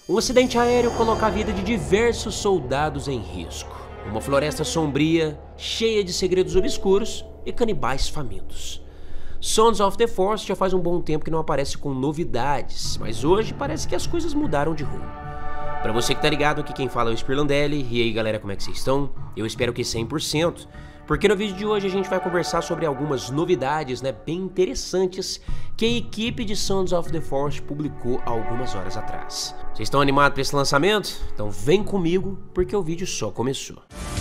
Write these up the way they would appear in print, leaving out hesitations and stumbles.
Um acidente aéreo coloca a vida de diversos soldados em risco. Uma floresta sombria, cheia de segredos obscuros e canibais famintos. Sons of the Forest já faz um bom tempo que não aparece com novidades, mas hoje parece que as coisas mudaram de rumo. Pra você que tá ligado, aqui quem fala é o Spirlandelli. E aí galera, como é que vocês estão? Eu espero que 100%, porque no vídeo de hoje a gente vai conversar sobre algumas novidades, bem interessantes que a equipe de Sons of the Forest publicou há algumas horas atrás. Vocês estão animados para esse lançamento? Então vem comigo, porque o vídeo só começou.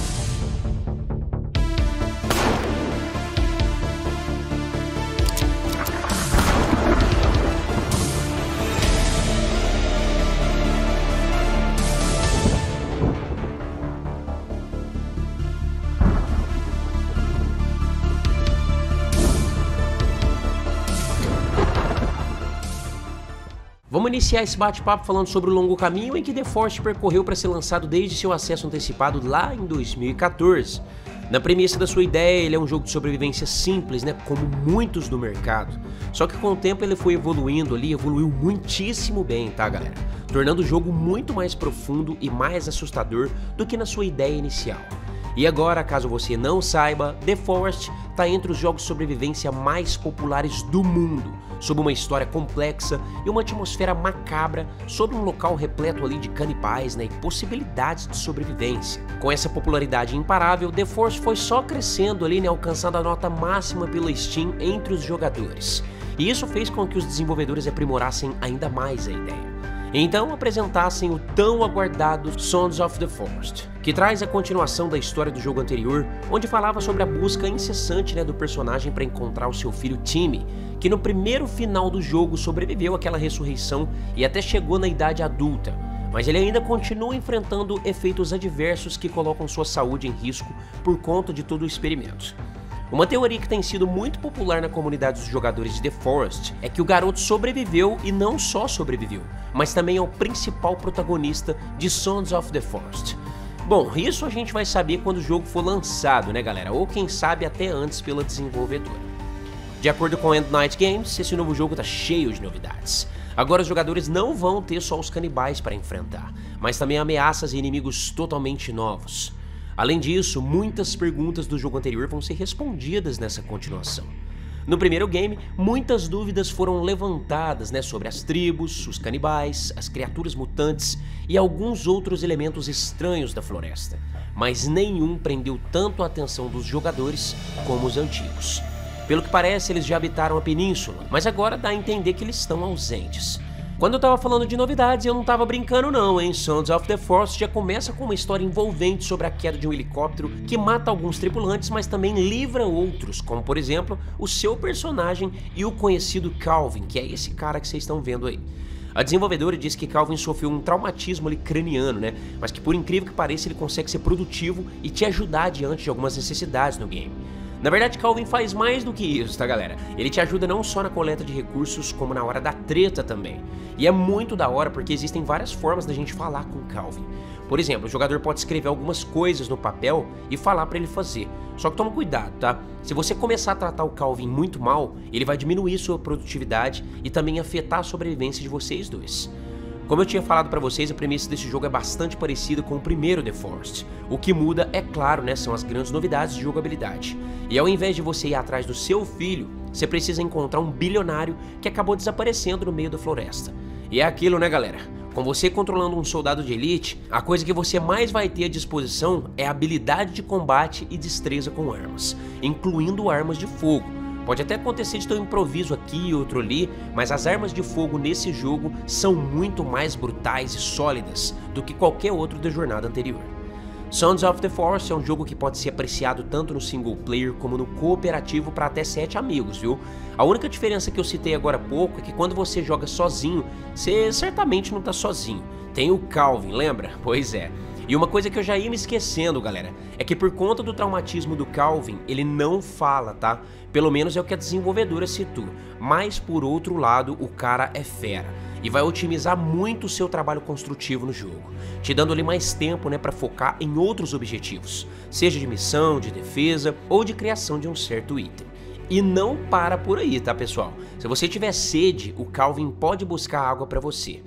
Vamos iniciar esse bate-papo falando sobre o longo caminho em que The Forest percorreu para ser lançado desde seu acesso antecipado lá em 2014. Na premissa da sua ideia, ele é um jogo de sobrevivência simples, como muitos do mercado. Só que com o tempo ele foi evoluindo evoluiu muitíssimo bem, tá galera? Tornando o jogo muito mais profundo e mais assustador do que na sua ideia inicial. E agora, caso você não saiba, The Forest está entre os jogos de sobrevivência mais populares do mundo, sob uma história complexa e uma atmosfera macabra, sobre um local repleto de canibais e possibilidades de sobrevivência. Com essa popularidade imparável, The Forest foi só crescendo alcançando a nota máxima pela Steam entre os jogadores. E isso fez com que os desenvolvedores aprimorassem ainda mais a ideia. Então apresentassem o tão aguardado Sons of the Forest, que traz a continuação da história do jogo anterior, onde falava sobre a busca incessante do personagem para encontrar o seu filho Timmy, que no primeiro final do jogo sobreviveu àquela ressurreição e até chegou na idade adulta, mas ele ainda continua enfrentando efeitos adversos que colocam sua saúde em risco por conta de todo o experimento. Uma teoria que tem sido muito popular na comunidade dos jogadores de The Forest é que o garoto sobreviveu e não só sobreviveu, mas também é o principal protagonista de Sons of the Forest. Bom, isso a gente vai saber quando o jogo for lançado, galera? Ou quem sabe até antes pela desenvolvedora. De acordo com a End Night Games, esse novo jogo tá cheio de novidades. Agora os jogadores não vão ter só os canibais para enfrentar, mas também ameaças e inimigos totalmente novos. Além disso, muitas perguntas do jogo anterior vão ser respondidas nessa continuação. No primeiro game, muitas dúvidas foram levantadas sobre as tribos, os canibais, as criaturas mutantes e alguns outros elementos estranhos da floresta, mas nenhum prendeu tanto a atenção dos jogadores como os antigos. Pelo que parece, eles já habitaram a península, mas agora dá a entender que eles estão ausentes. Quando eu tava falando de novidades, eu não tava brincando não, hein? Sons of the Forest já começa com uma história envolvente sobre a queda de um helicóptero que mata alguns tripulantes, mas também livra outros, como por exemplo, o seu personagem e o conhecido Calvin, que é esse cara que vocês estão vendo aí. A desenvolvedora diz que Calvin sofreu um traumatismo craniano, mas que por incrível que pareça ele consegue ser produtivo e te ajudar diante de algumas necessidades no game. Na verdade, Calvin faz mais do que isso, tá galera? Ele te ajuda não só na coleta de recursos, como na hora da treta também. E é muito da hora porque existem várias formas da gente falar com Calvin. Por exemplo, o jogador pode escrever algumas coisas no papel e falar pra ele fazer. Só que toma cuidado, tá? Se você começar a tratar o Calvin muito mal, ele vai diminuir sua produtividade e também afetar a sobrevivência de vocês dois. Como eu tinha falado pra vocês, a premissa desse jogo é bastante parecida com o primeiro The Forest. O que muda, é claro, são as grandes novidades de jogabilidade. E ao invés de você ir atrás do seu filho, você precisa encontrar um bilionário que acabou desaparecendo no meio da floresta. E é aquilo, galera? Com você controlando um soldado de elite, a coisa que você mais vai ter à disposição é habilidade de combate e destreza com armas, incluindo armas de fogo. Pode até acontecer de ter um improviso aqui e outro ali, mas as armas de fogo nesse jogo são muito mais brutais e sólidas do que qualquer outro da jornada anterior. Sons of the Forest é um jogo que pode ser apreciado tanto no single player como no cooperativo para até 7 amigos, viu? A única diferença que eu citei agora há pouco é que quando você joga sozinho, você certamente não tá sozinho. Tem o Calvin, lembra? Pois é. E uma coisa que eu já ia me esquecendo, galera, é que por conta do traumatismo do Calvin, ele não fala, tá? Pelo menos é o que a desenvolvedora citou. Mas por outro lado, o cara é fera e vai otimizar muito o seu trabalho construtivo no jogo, te dando ali mais tempo, para focar em outros objetivos, seja de missão, de defesa ou de criação de um certo item. E não para por aí, tá pessoal? Se você tiver sede, o Calvin pode buscar água para você.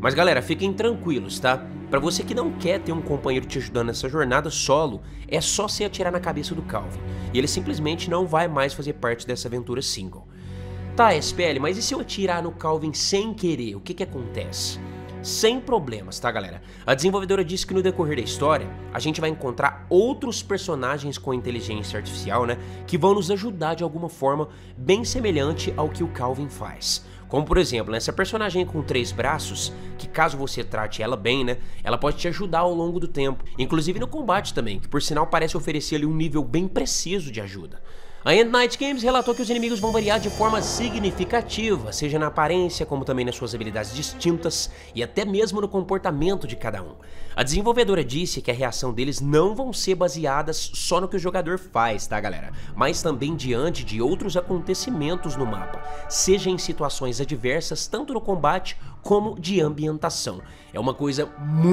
Mas galera, fiquem tranquilos, tá? Pra você que não quer ter um companheiro te ajudando nessa jornada solo, é só você atirar na cabeça do Calvin, e ele simplesmente não vai mais fazer parte dessa aventura single. Tá, SPL, mas e se eu atirar no Calvin sem querer, o que acontece? Sem problemas, tá galera? A desenvolvedora disse que no decorrer da história, a gente vai encontrar outros personagens com inteligência artificial, né? Que vão nos ajudar de alguma forma bem semelhante ao que o Calvin faz. Como por exemplo, essa personagem com 3 braços, que caso você trate ela bem, né? Ela pode te ajudar ao longo do tempo. Inclusive no combate também, que por sinal parece oferecer ali um nível bem preciso de ajuda. A End Night Games relatou que os inimigos vão variar de forma significativa, seja na aparência, como também nas suas habilidades distintas e até mesmo no comportamento de cada um. A desenvolvedora disse que a reação deles não vão ser baseadas só no que o jogador faz, tá galera? Mas também diante de outros acontecimentos no mapa, seja em situações adversas, tanto no combate como de ambientação. É uma coisa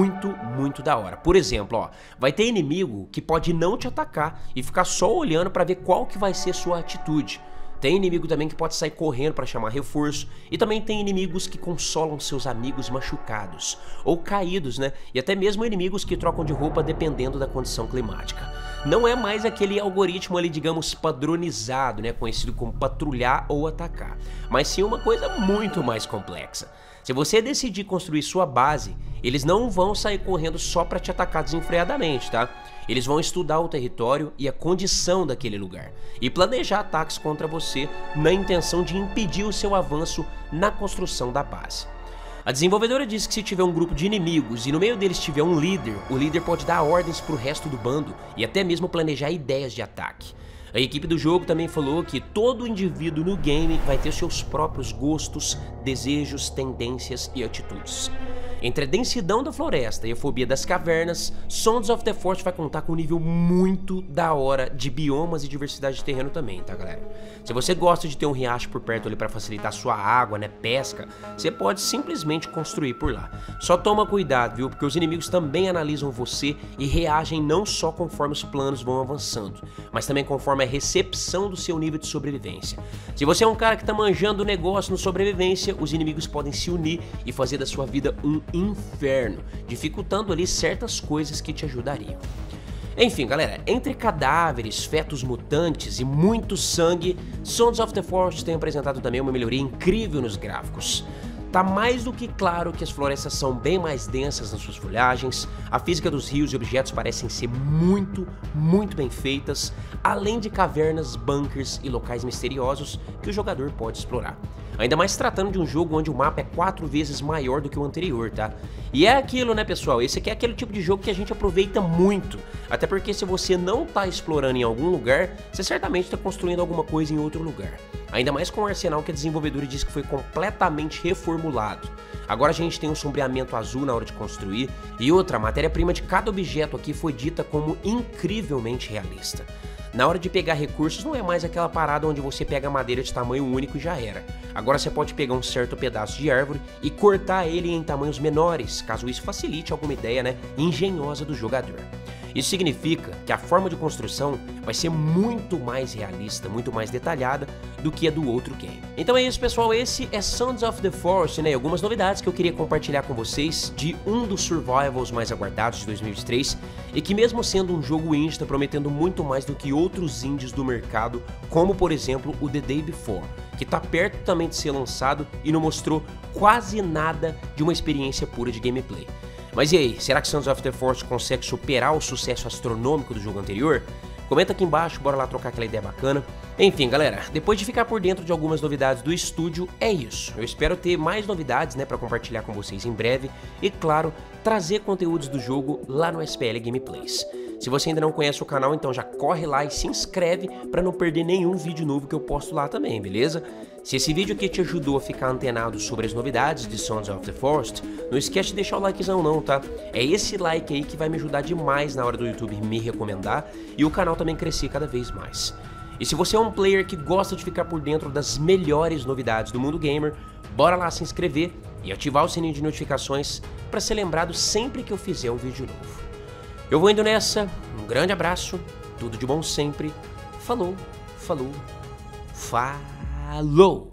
muito da hora. Por exemplo, ó, vai ter inimigo que pode não te atacar e ficar só olhando pra ver qual que vai ser sua atitude. Tem inimigo também que pode sair correndo para chamar reforço, e também tem inimigos que consolam seus amigos machucados ou caídos, né? E até mesmo inimigos que trocam de roupa dependendo da condição climática. Não é mais aquele algoritmo ali, digamos, padronizado, né, conhecido como patrulhar ou atacar, mas sim uma coisa muito mais complexa. Se você decidir construir sua base, eles não vão sair correndo só para te atacar desenfreadamente, tá? Eles vão estudar o território e a condição daquele lugar e planejar ataques contra você na intenção de impedir o seu avanço na construção da base. A desenvolvedora disse que se tiver um grupo de inimigos e no meio deles tiver um líder, o líder pode dar ordens para o resto do bando e até mesmo planejar ideias de ataque. A equipe do jogo também falou que todo indivíduo no game vai ter seus próprios gostos, desejos, tendências e atitudes. Entre a densidão da floresta e a fobia das cavernas, Sons of the Forest vai contar com um nível muito da hora de biomas e diversidade de terreno também, tá galera? Se você gosta de ter um riacho por perto ali para facilitar sua água, né, pesca, você pode simplesmente construir por lá. Só toma cuidado, viu, porque os inimigos também analisam você e reagem não só conforme os planos vão avançando, mas também conforme a recepção do seu nível de sobrevivência. Se você é um cara que tá manjando o negócio no sobrevivência, os inimigos podem se unir e fazer da sua vida um inferno, dificultando ali certas coisas que te ajudariam. Enfim, galera, entre cadáveres, fetos mutantes e muito sangue, Sons of the Forest tem apresentado também uma melhoria incrível nos gráficos. Tá mais do que claro que as florestas são bem mais densas nas suas folhagens, a física dos rios e objetos parecem ser muito bem feitas, além de cavernas, bunkers e locais misteriosos que o jogador pode explorar. Ainda mais tratando de um jogo onde o mapa é 4 vezes maior do que o anterior, tá? E é aquilo, né, pessoal? Esse aqui é aquele tipo de jogo que a gente aproveita muito, até porque se você não tá explorando em algum lugar, você certamente tá construindo alguma coisa em outro lugar. Ainda mais com o arsenal que a desenvolvedora diz que foi completamente reformulado. Agora a gente tem um sombreamento azul na hora de construir, e outra, a matéria-prima de cada objeto aqui foi dita como incrivelmente realista. Na hora de pegar recursos não é mais aquela parada onde você pega madeira de tamanho único e já era. Agora você pode pegar um certo pedaço de árvore e cortar ele em tamanhos menores, caso isso facilite alguma ideia, né, engenhosa do jogador. Isso significa que a forma de construção vai ser muito mais realista, muito mais detalhada do que a do outro game. Então é isso, pessoal, esse é Sons of the Forest, né? Algumas novidades que eu queria compartilhar com vocês de um dos survivals mais aguardados de 2023 e que mesmo sendo um jogo indie está prometendo muito mais do que outros indies do mercado, como por exemplo o The Day Before, que está perto também de ser lançado e não mostrou quase nada de uma experiência pura de gameplay. Mas e aí, será que Sons of the Forest consegue superar o sucesso astronômico do jogo anterior? Comenta aqui embaixo, bora lá trocar aquela ideia bacana. Enfim, galera, depois de ficar por dentro de algumas novidades do estúdio, é isso. Eu espero ter mais novidades, né, pra compartilhar com vocês em breve e, claro, trazer conteúdos do jogo lá no SPL Gameplays. Se você ainda não conhece o canal, então já corre lá e se inscreve para não perder nenhum vídeo novo que eu posto lá também, beleza? Se esse vídeo aqui te ajudou a ficar antenado sobre as novidades de Sons of the Forest, não esquece de deixar o likezão não, tá? É esse like aí que vai me ajudar demais na hora do YouTube me recomendar e o canal também crescer cada vez mais. E se você é um player que gosta de ficar por dentro das melhores novidades do mundo gamer, bora lá se inscrever e ativar o sininho de notificações para ser lembrado sempre que eu fizer um vídeo novo. Eu vou indo nessa, um grande abraço, tudo de bom sempre, falou, falou, falou!